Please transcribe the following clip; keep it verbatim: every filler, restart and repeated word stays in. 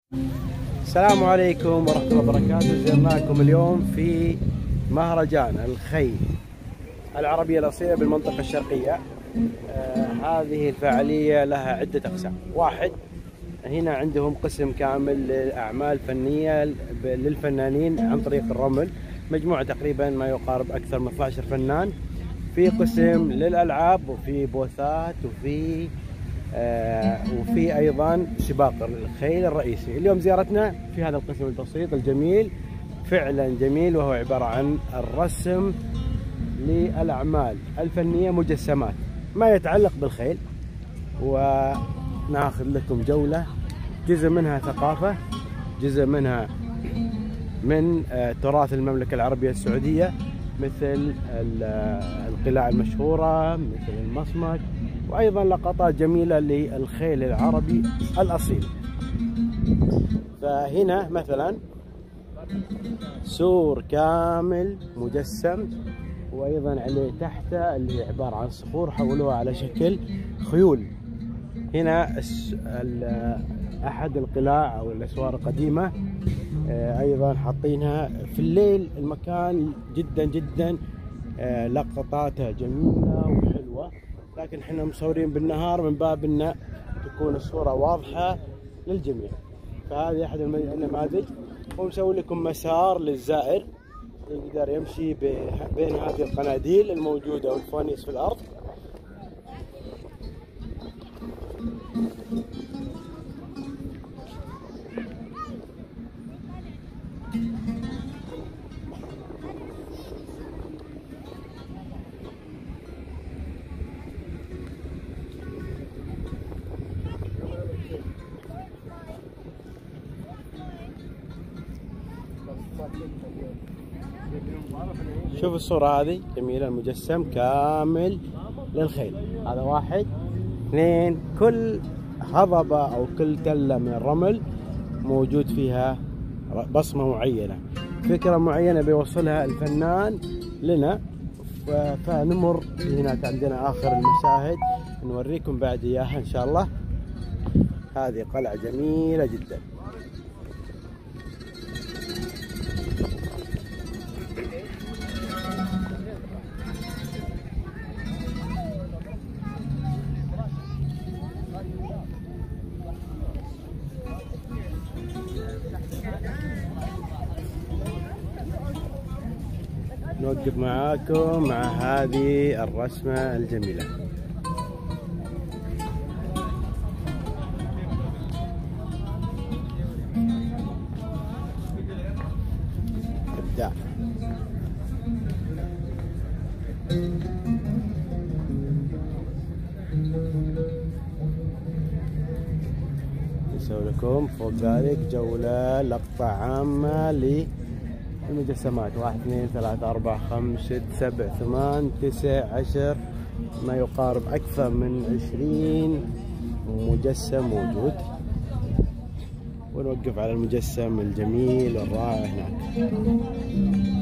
السلام عليكم ورحمة الله وبركاته. زرناكم اليوم في مهرجان الخيل العربية الأصيلة بالمنطقة الشرقية. آه هذه الفعالية لها عدة أقسام. واحد، هنا عندهم قسم كامل للأعمال فنية للفنانين عن طريق الرمل، مجموعة تقريبا ما يقارب أكثر من اثني عشر فنان. في قسم للألعاب وفي بوثات وفي آه وفي ايضا سباق الخيل الرئيسي. اليوم زيارتنا في هذا القسم البسيط الجميل، فعلا جميل، وهو عبارة عن الرسم للأعمال الفنية، مجسمات ما يتعلق بالخيل. وناخذ لكم جولة، جزء منها ثقافة، جزء منها من آه تراث المملكة العربية السعودية، مثل القلاع المشهورة، مثل المصمت، وأيضا لقطات جميلة للخيل العربي الأصيل. فهنا مثلا سور كامل مجسم، وأيضا عليه تحته اللي هي عبارة عن صخور حولوها على شكل خيول. هنا أحد القلاع أو الأسوار القديمة أيضا حاطينها في الليل. المكان جدا جدا لقطاتها جميلة وحلوة، لكن احنا مصورين بالنهار من باب ان تكون الصورة واضحة للجميع. فهذه احد النماذج، ومسوي لكم مسار للزائر يقدر يمشي بين هذه القناديل الموجودة والفوانيس في الارض. شوف الصورة هذه جميلة، المجسم كامل للخيل. هذا واحد. اثنين، كل هضبة أو كل تلة من الرمل موجود فيها بصمة معينة، فكرة معينة بيوصلها الفنان لنا. فنمر هناك عندنا آخر المشاهد نوريكم بعد إياها إن شاء الله. هذه قلعة جميلة جدا. نوقف معاكم مع هذه الرسمة الجميلة. إبداع. نسوي لكم فوق ذلك جولة لقطة عامة للمجسمات. واحد اثنين ثلاثة أربعة خمسة ستة سبعة ثمان تسع عشر، ما يقارب أكثر من عشرين مجسم موجود. ونوقف على المجسم الجميل والرائع هناك.